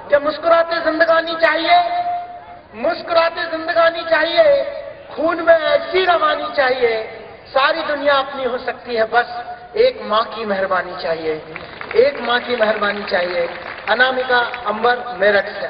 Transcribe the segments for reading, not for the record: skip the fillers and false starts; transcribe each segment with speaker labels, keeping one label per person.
Speaker 1: कि मुस्कुराते जिंदगानी चाहिए, मुस्कुराते जिंदगानी चाहिए, खून में ऐसी रवानी चाहिए, सारी दुनिया अपनी हो सकती है, बस एक माँ की मेहरबानी चाहिए, एक माँ की मेहरबानी चाहिए। अनामिका अंबर, मेरठ से।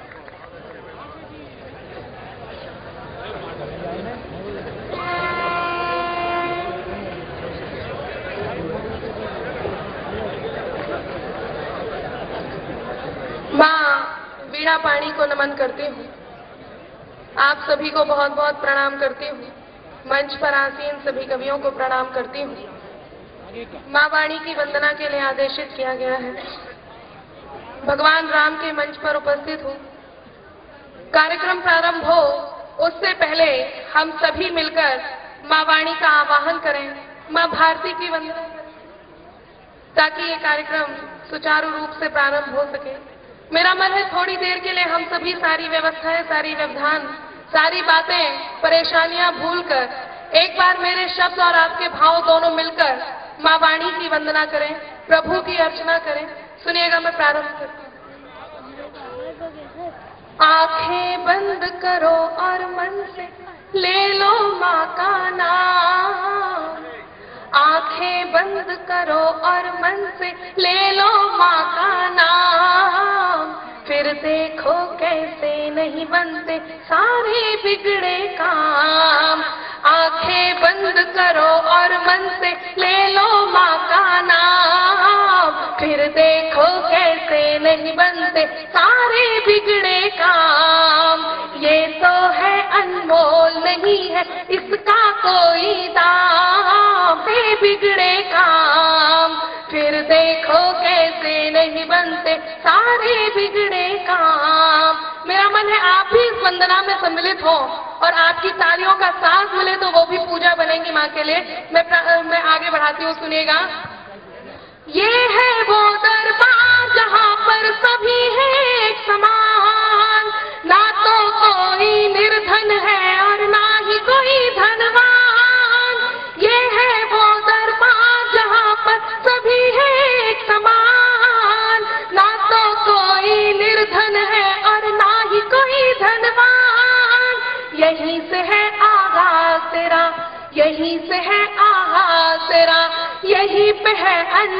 Speaker 2: माँ वीणा पाणी को नमन करती हूँ। आप सभी को बहुत बहुत प्रणाम करती हूँ। मंच पर आसीन सभी कवियों को प्रणाम करती हूँ। माँ वाणी की वंदना के लिए आदेशित किया गया है। भगवान राम के मंच पर उपस्थित हूँ। कार्यक्रम प्रारंभ हो उससे पहले हम सभी मिलकर माँ वाणी का आवाहन करें, माँ भारती की वंदना करें, ताकि ये कार्यक्रम सुचारू रूप से प्रारंभ हो सके। मेरा मन है थोड़ी देर के लिए हम सभी सारी व्यवस्थाएं, सारी व्यवधान, सारी बातें, परेशानियां भूलकर एक बार मेरे शब्द और आपके भाव दोनों मिलकर माँ वाणी की वंदना करें, प्रभु की अर्चना करें। सुनिएगा, मैं प्रारंभ करती हूँ। आंखें बंद करो और मन से ले लो माँ का नाम। आंखें बंद करो और मन से ले लो माँ का नाम। फिर देखो कैसे नहीं बनते सारे बिगड़े काम। आंखें बंद करो और मन से ले लो माँ का नाम। फिर देखो कैसे नहीं बनते सारे बिगड़े काम। ये तो है अनमोल नहीं है इसका कोई दाम। बिगड़े काम, फिर देखो कैसे नहीं बनते सारे बिगड़े काम। मेरा मन है आप भी इस वंदना में सम्मिलित हो और आपकी तालियों का साथ मिले तो वो भी पूजा बनेगी माँ के लिए। मैं आगे बढ़ाती हूँ, सुनिएगा। ये है वो दरबार जहाँ पर सभी है एक समान। ना तो कोई निर्धन है और ना ही कोई धनवान। ये है वो दरबार जहाँ पर सभी है एक समान। ना तो कोई निर्धन है और ना ही कोई धनवान। यहीं से है आगाज तेरा, यहीं से है आगाज तेरा, यहीं पे है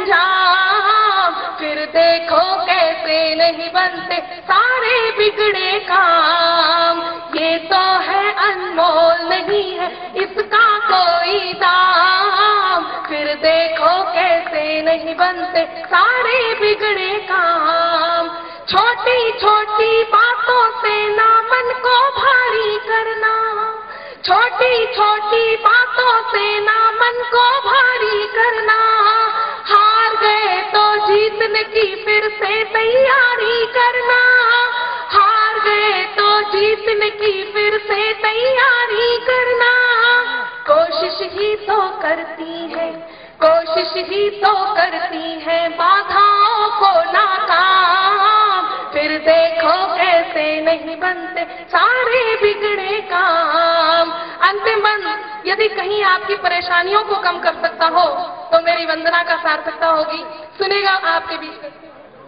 Speaker 2: अंजाम। फिर देखो कैसे नहीं बनते सारे बिगड़े काम। ये तो है अनमोल नहीं है इसका कोई दाम। फिर देखो कैसे नहीं बनते सारे बिगड़े काम। छोटी छोटी बातों से ना मन को भारी करना। छोटी छोटी बातों से ना मन को भारी करना। हार गए तो जीतने की फिर से तैयारी करना। हार गए तो जीतने की फिर से तैयारी करना। कोशिश ही तो करती है, कोशिश ही तो करती है बाधाओं को नाकाम। फिर देखो कैसे नहीं बनते सारे बिगड़े काम। अंतिम बंद यदि कहीं आपकी परेशानियों को कम कर सकता हो तो मेरी वंदना का सार्थकता होगी। सुनेगा आपके बीच में।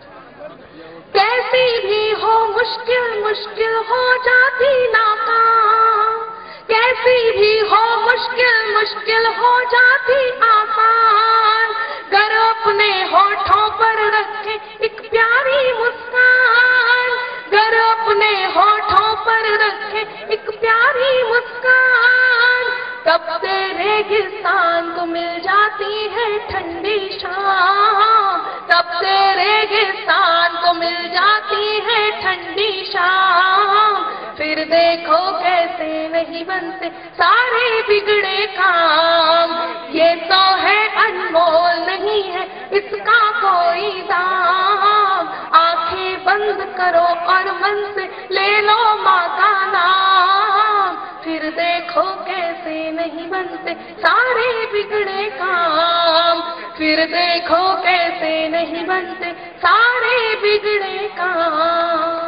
Speaker 2: कैसी भी हो मुश्किल, मुश्किल हो जाती नाकाम। कैसी भी हो मुश्किल, मुश्किल हो जाती आसान। गर अपने होठों पर रखे एक प्यारी मुस्कान। गर अपने होठों पर रखे एक प्यारी मुस्कान। तब से रेगिस्तान को मिल जाती है ठंडी शाम। तब से रेगिस्तान को मिल जाती है ठंडी शाम। फिर देखो कैसे नहीं बनते सारे बिगड़े काम। ये तो है अनमोल नहीं है इसका कोई दाम। आंखें बंद करो और मन से ले लो माँ का नाम। फिर देखो कैसे नहीं बनते सारे बिगड़े काम। फिर देखो कैसे नहीं बनते सारे बिगड़े काम।